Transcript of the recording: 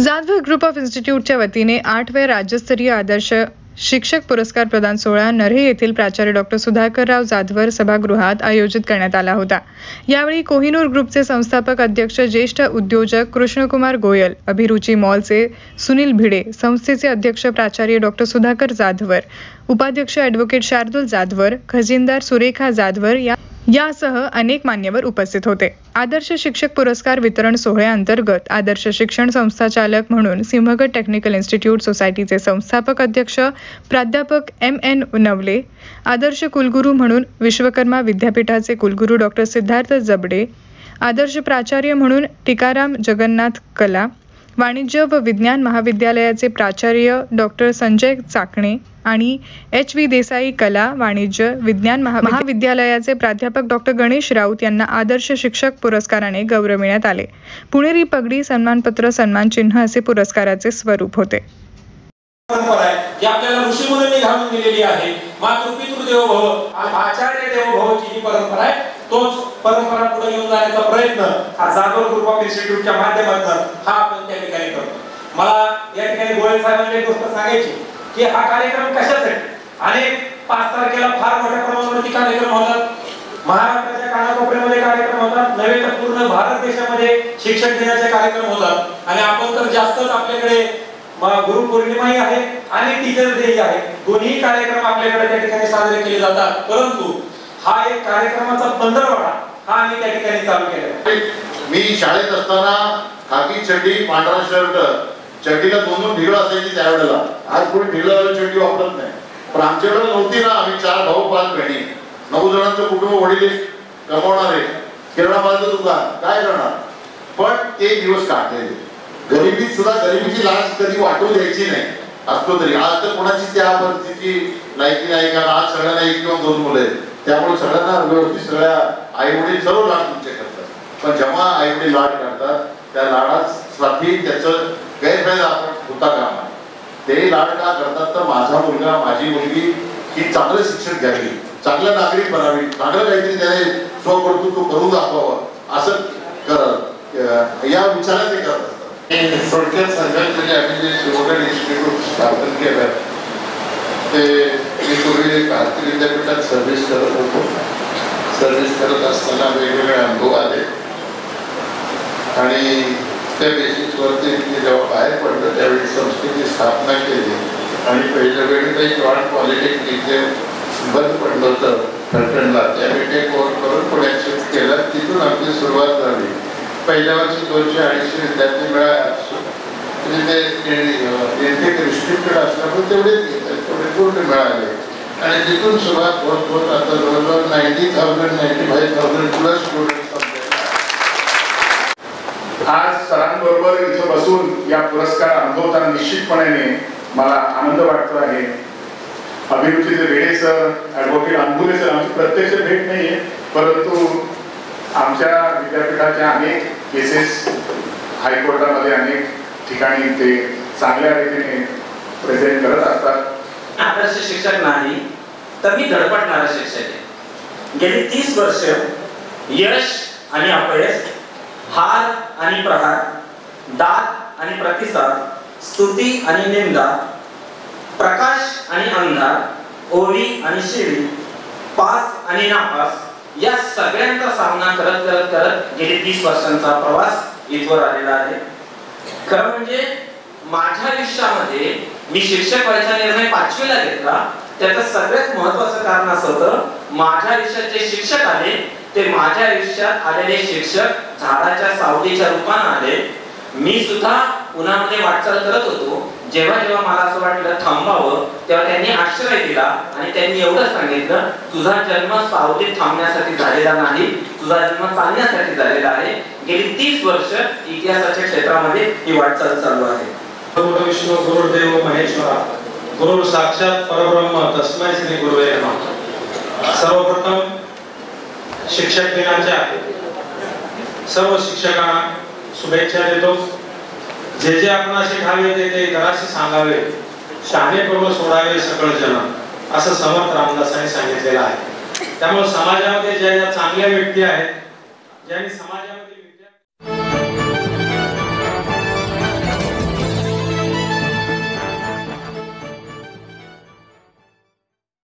Jadhavar group of इन्स्टिट्यूटच्या वतीने 8वे राज्यस्तरीय आदर्श शिक्षक पुरस्कार प्रदान सोहळा नरहे येथील प्राचार्य डॉक्टर सुधाकरराव जाधवर सभागृहात आयोजित करण्यात आला होता। यावेळी कोहिनूर ग्रुपचे संस्थापक अध्यक्ष ज्येष्ठ उद्योजक कृष्णकुमार गोयल, अभिरुची मॉलचे सुनील भिडे, संस्थेचे अध्यक्ष प्राचार्य डॉक्टर सुधाकर जाधवर, उपाध्यक्ष ॲडव्होकेट शार्दुल जाधवर, खजिनदार सुरेखा जाधवर यासह अनेक मान्यवर उपस्थित होते। आदर्श शिक्षक पुरस्कार वितरण सोहळ्याअंतर्गत आदर्श शिक्षण संस्था चालक म्हणून सिंहगड टेक्निकल इन्स्टिट्यूट सोसायटीचे संस्थापक अध्यक्ष प्राध्यापक MN नवले, आदर्श कुलगुरू म्हणून विश्वकर्मा विद्यापीठाचे कुलगुरू डॉक्टर सिद्धार्थ जबडे, आदर्श प्राचार्य म्हणून टिकाराम जगन्नाथ कला, वाणिज्य व विज्ञान महाविद्यालयाचे प्राचार्य डॉक्टर संजय चाकणे आणि HV देसाई कला वाणिज्य विज्ञान महाविद्यालयाचे प्राध्यापक डॉक्टर गणेश राऊत यांना आदर्श शिक्षक पुरस्काराने गौरविण्यात आले। पुणेरी पगडी, सन्मानपत्र, सन्मान चिन्ह असे पुरस्काराचे स्वरूप होते। आपल्याला ऋषीमुनींनी घालून दिलेली आहे। मातृपितृ देवो भव, आचार्य देवो भवची जी परंपरा आहे, तोच परंपरा पुढे घेऊन जाण्याचा प्रयत्न हा जाधवर ग्रुप ऑफ इन्स्टिट्यूटच्या माध्यमातून हा आपण त्या ठिकाणी करतो। मला या ठिकाणी गोयल साहेबांनी एक गोष्ट सांगायची की हा कार्यक्रम कशासाठी, अनेक 5 तारखेला फार मोठ्या प्रमाणावरती कार्यक्रम होतात, महाराष्ट्राच्या कानाकोपऱ्यामध्ये कार्यक्रम होतात, नव्हे तर पूर्ण भारत देशामध्ये शिक्षक दिनाचे कार्यक्रम होतात आणि आपण तर जास्तच आपल्याकडे गुरु पौर्णिमाही आहे आणि टीचर्स डे आहे, दोन्ही कार्यक्रम आपल्याकडे त्या ठिकाणी साजरे केले जातात। परंतु हा एक कार्यक्रमाचा पंधरवडा हा आम्ही त्या ठिकाणी चालू केला। मी शाळेत असताना खाकी चड्डी, पांढरा शर्ट, चड्डीला 2 ढिगळं असायची त्यावेळेला। आज कोणी ढिगळं चड्डी वापरत नाही, पण आमच्याकडे नव्हती ना। आम्ही 4 भाऊ 5 बहिणी, 9 जणांचं कुटुंब, वडील कमवणारे, किराणा मालाचं दुकान, काय करणार। पण ते दिवस काढले। गरिबीत सुद्धा गरिबीची लाज कधी वाटू द्यायची नाही असतो तरी। आज तर कोणाची त्या परिस्थिती लायकी नाही, कारण आज सगळ्यांना 1 किंवा 2 मुलं आहेत, त्यामुळे सगळ्यांना व्यवस्थित सगळ्या आई वडील सर्व लाड तुमचे करतात। पण जेव्हा आई वडील लाड करतात त्या लाडासाठी त्याचं गैरफायदा आपण होता कामा। ते लाड का करतात तर माझा मुलगा, माझी मुलगी ही चांगलं शिक्षण घ्यावी, चांगलं नागरिक बनावी, चांगलं काहीतरी त्याने स्वकर्तृत्व करून दाखवावं असं करत या विचारात ते करत असतात। थोडक्यात सांगायचं म्हणजे आम्ही जे सिंहगड इन्स्टिट्यूट स्थापन केलं ते मी पूर्वी भारतीय विद्यापीठात सर्व्हिस करत होतो। सर्व्हिस करत असताना वेगवेगळे अनुभव आले आणि त्या बेसिसवरती मी जेव्हा बाहेर पडलो त्यावेळी संस्थेची स्थापना केली आणि पहिल्या वेळी काही जॉईंट पॉलिटेक्निक जे बंद पडलं होतं फलटणला, त्या टेक ओव्हर करून पुण्यात शिफ्ट केलं। तिथून आमची सुरुवात झाली। पहिल्या वर्षी 200-250 विद्यार्थी मिळाले, म्हणजे ते रिस्ट्रिक्टेड असल्यामुळे तेवढे पूर्ण मिळाले आणि तिथून सुरुवात होत होत आता जवळजवळ 90,000-95,000 प्लस स्टुडंट। आज सरांबरोबर इथं बसून या पुरस्कार अनुभवताना निश्चितपणे मला आनंद वाटतो आहे। अभिरुचीचे वेडे सर, ॲडव्होकेट अंबुले सर, आमची प्रत्यक्ष भेट नाहीये, परंतु आमच्या विद्यापीठाच्या अनेक केसेस हायकोर्टामध्ये अनेक ठिकाणी ते चांगल्या रीतीने प्रेझेंट करत असतात। आदर्श शिक्षक नाही तर मी धडपडणारा शिक्षक आहे। गेली 30 वर्ष यश आणि अपयश, हार आणि प्रहार, दाद आणि प्रतिसाद, स्तुती आणि निंदा, प्रकाश आणि अंधार, ओवी आणि शिवी, पास आणि नापास या सगळ्यांचा सामना करत करत करत गेली 30 वर्षांचा प्रवास इथवर आलेला आहे। खरं म्हणजे माझ्या आयुष्यामध्ये मी शिक्षक व्हायचा निर्णय 5वीला घेतला, त्याचं सगळ्यात महत्त्वाचं कारण असं होतं, माझ्या आयुष्यात जे शिक्षक आले ते माझ्या आयुष्यात आलेले शिक्षक झाडाच्या सावलीच्या रूपाने आले। मी सुद्धा उन्हामध्ये वाटचाल करत होतो, जेव्हा जेव्हा मला असं वाटलं थांबावं तेव्हा त्यांनी आश्रय दिला आणि त्यांनी एवढं सांगितलं, तुझा जन्म सावलीत थांबण्यासाठी झालेला नाही, तुझा जन्म चालण्यासाठी झालेला आहे। गेली 30 वर्ष इतिहासाच्या क्षेत्रामध्ये ही वाटचाल चालू आहे। गुरु विष्णू गुरुदेव महेश्वरा, गुरु साक्षात परब्रह्म तस्मै श्री गुरुवे नमः। सर्वप्रथम शिक्षक दिनाच्या सर्व शिक्षकांना शुभेच्छा देतो। जे आपण शिकावे ते घराशी सांगावे, शहाणेपण सोडावे सकळ जन, असं समर्थ रामदासांनी सांगितलेलं आहे। त्यामुळे समाजामध्ये ज्या चांगल्या व्यक्ती आहेत, ज्यांनी समाजामध्ये